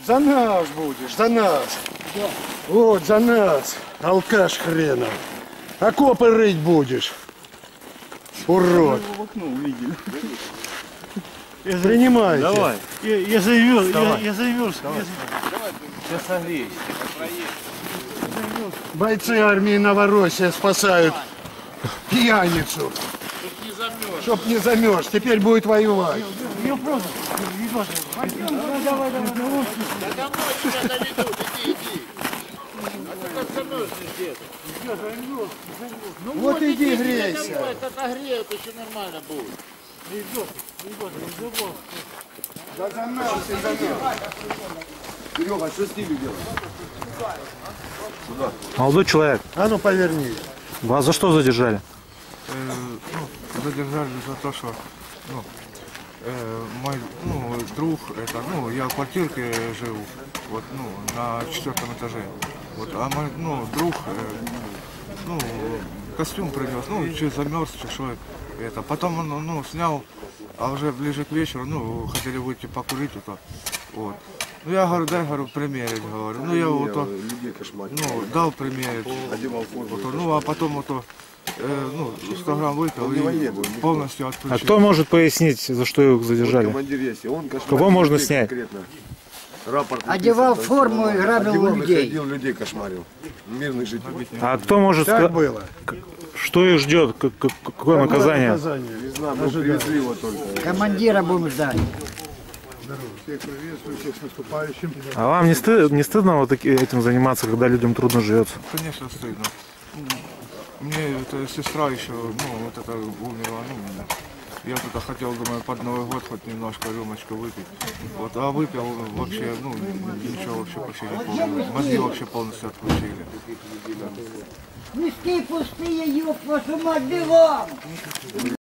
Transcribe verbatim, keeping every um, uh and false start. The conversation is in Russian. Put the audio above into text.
За нас будешь, за нас. Да. Вот, за нас, алкаш хренов. Окопы рыть будешь. Урод. Мы его в окно увидели. Принимайте. Давай. Я, я замерз, я, я замерз. Сейчас согреешься. Бойцы армии Новороссия спасают пьяницу. Чтоб не замерз. Чтоб не замерз. Теперь будет воевать. Я просто. Давай, давай, давай. Да домой тебя доведут. Иди, иди. А ты как замерзнешь где-то. Ну Вот иди иди грейся. домой, это отогреют, еще нормально будет. Да замерз и замерз. Серега, что с ними делать? Молодой человек, А ну поверни. вас за что задержали? Э, ну, задержали за то, что ну, э, мой ну, друг, это, ну, я в квартирке живу, вот, ну, на четвертом этаже. Вот, а мой ну, друг э, ну, костюм принес, ну, чуть замерз, чешой. Это. Потом он ну, снял, а уже ближе к вечеру, ну, хотели выйти покурить, вот, вот. Ну, я говорю, дай, говорю, примерить, говорю. Ну, я вот, ну, дал примерить. Вот, ну, а потом вот, э, ну, сто грамм выпил и полностью отключил. А кто может пояснить, за что его задержали? Кого можно снять? Одевал форму и грабил людей. Ходил, людей кошмарил. Мирных жителей. А кто может Так сказать, было. что их ждет, как- как- какое наказание? Наказание. Не знаю, мы привезли его только. Командира будем ждать. Всех приветствую, всех с наступающим. А вам не, стыд- не стыдно вот таки- этим заниматься, когда людям трудно живется? Конечно, стыдно. Мне эта сестра еще, ну, вот это умерла, ну, я тут хотел, думаю, под Новый год хоть немножко рюмочку выпить. Вот, а выпил вообще, ну, ничего вообще почти не помню. Мозги вообще полностью отключили. Мешки пустые, ёб вашу мать, бегом!